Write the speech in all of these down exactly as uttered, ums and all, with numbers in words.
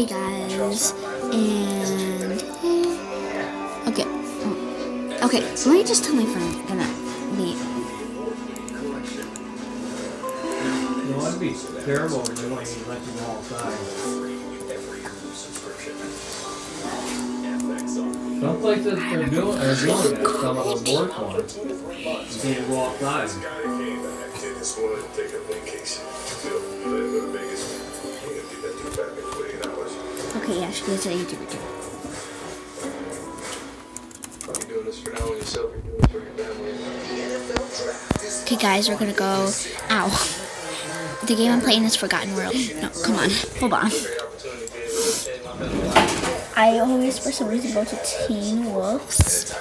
Hey guys, and okay, okay. Let me just tell my friend gonna be. You want to be terrible when you want to let you know outside. Some places they're doing are doing it. Some of them work on it. You can't go outside. Okay, yeah, she is a YouTuber too. Okay, guys, we're gonna go. Ow. The game I'm playing is Forgotten World. No, come on. Hold on. I always, for some reason, go to Teen Wolves.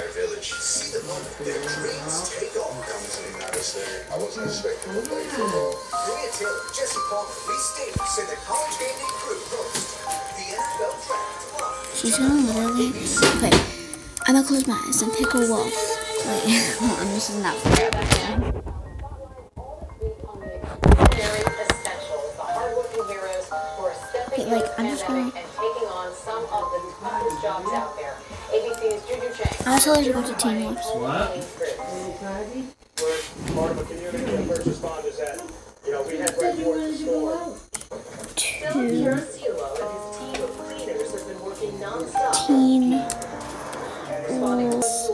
She's gonna literally. Okay, I'm gonna close my eyes and pick a wolf. Wait, hold on, this is not fair back there. Okay, like, I'm just gonna. I'll tell her to go to Teen Wolves. What? Two. Teen Wolves.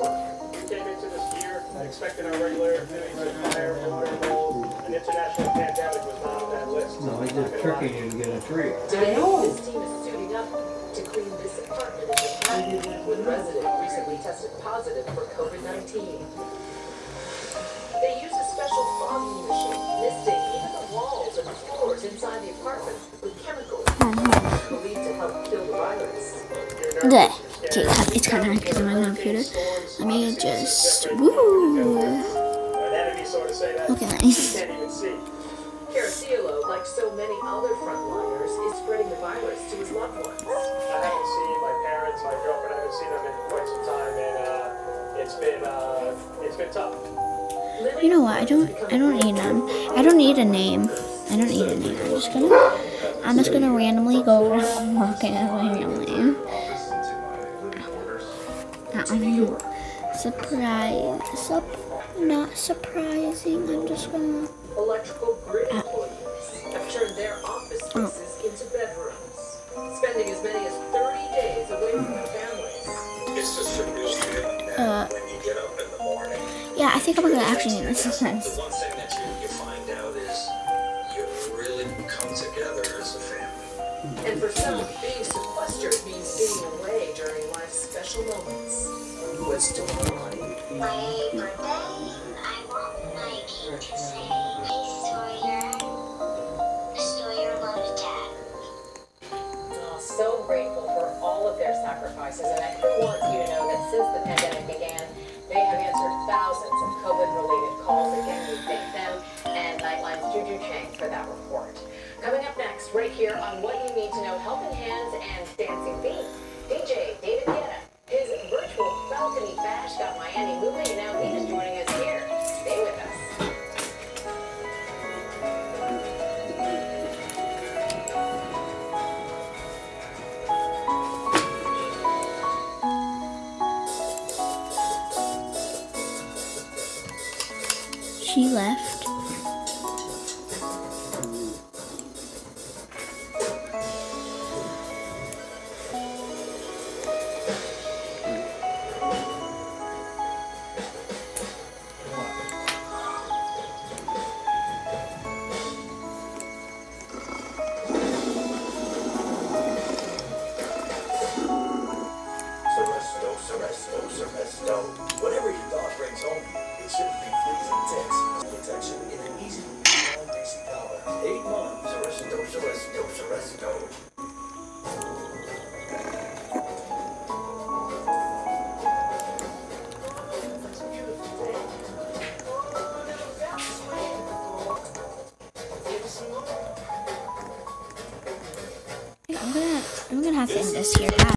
No, I just tricking you to get a treat. Today, this team is suiting up to clean this apartment in Manhattan, with a resident recently tested positive for COVID nineteen. They use a special fogging machine, misting even the walls and floors inside the apartment with chemicals believed to help kill the virus. Okay, it's kind of hard because I'm on my computer. Let me just. Woo! Okay, nice. Caracillo, like so many other frontliners, is spreading the virus to his loved ones. I haven't seen my parents, my girlfriend, I haven't seen them in quite some time, and uh, it's been uh, it's been tough. You know what? I don't. I don't need them. I don't need a name. I don't need a name. I'm just gonna. I'm just gonna randomly go walking at my real name. Um, surprise. Sup. Not surprising. I'm just gonna. Electrical grid employees have turned their office spaces into bedrooms, spending as many as thirty days away from their families. It's just a real feeling Uh. when you get up in the morning. Yeah, I think I'm gonna actually need this sometimes. The one thing that you, you find out is you really come together as a family. And for some, being sequestered means being away during life's special moments. What's tomorrow? My birthday, I want my kid to say, hey Sawyer, Sawyer loves Dad. Oh, so grateful for all of their sacrifices, and that crew wants you to know that since the pandemic began, they have answered thousands of COVID-related calls. Again, we thank them and Nightline's Juju Chang for that report. Coming up next, right here on What You Need to Know, Helping Hands and Dancing Feet, D J David Guetta. His virtual balcony bash got Miami moving, and now he is joining us here. Stay with us. She left. Whatever your dog brings home, it shouldn't be freezing tense. Protection in an easy non basic collar. Eight months. Arresto, arresto, arresto. I'm gonna. I'm gonna have to end this here. Bye.